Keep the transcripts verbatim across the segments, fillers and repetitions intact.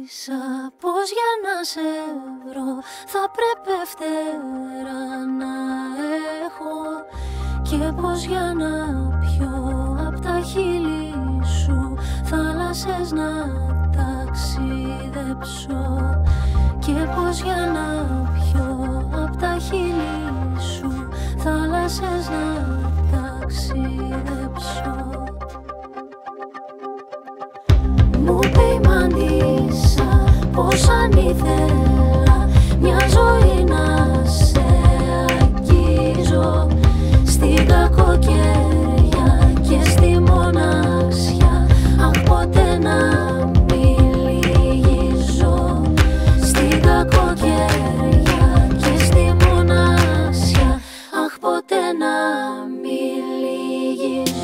απάντησα πως για να σε βρω θα πρέπει φτερά να έχω και πως για να πιω απ' τα χείλη σου θάλασσες να ταξιδέψω και πως για να πιω απ' τα χείλη σου θάλασσες να ταξιδέψω. Μου ποιμαντήσα πως αν ήθελα μια ζωή να σε αγγίζω στην κακοκαιρία και στη μοναξιά, αχ ποτέ να μην λυγίζω στην κακοκαιρία και στη μοναξιά, αχ ποτέ να μην λυγίζω.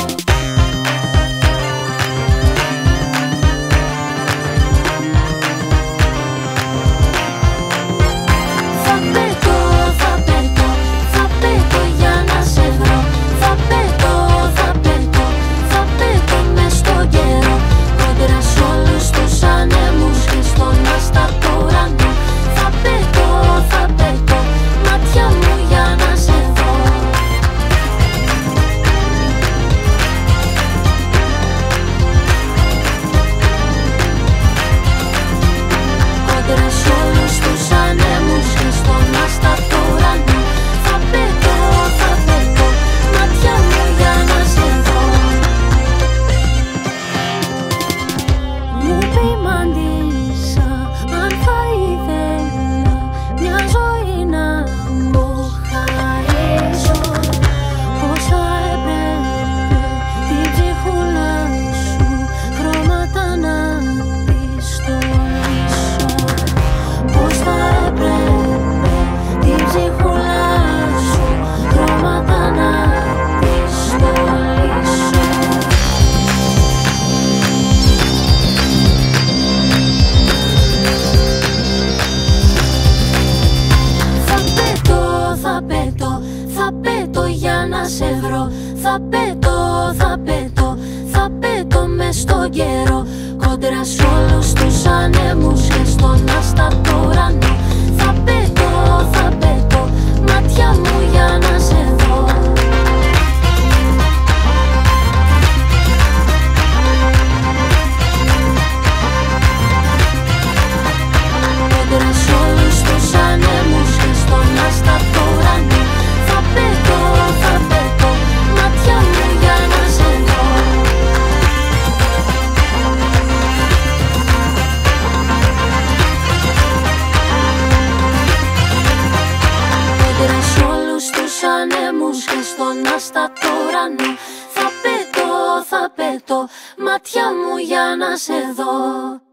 Θα πέτω, θα πέτω, θα πέτω μες στον καιρό κόντρα σ' όλους τους ανέμους και στον άστατο ουρανό. Θα πέτω, θα πέτω, μάτια μου για να σε δω. Κόντρα σ' όλους τους ανέμους και στον άστατο ουρανό. Θα πέτω, θα πέτω, μάτια μου για να σε δω. Κόντρα σ' όλους τους ανέμους και στον άστατο ουρανό. Θα πέτω, θα πέτω, μάτια μου για να σε δω.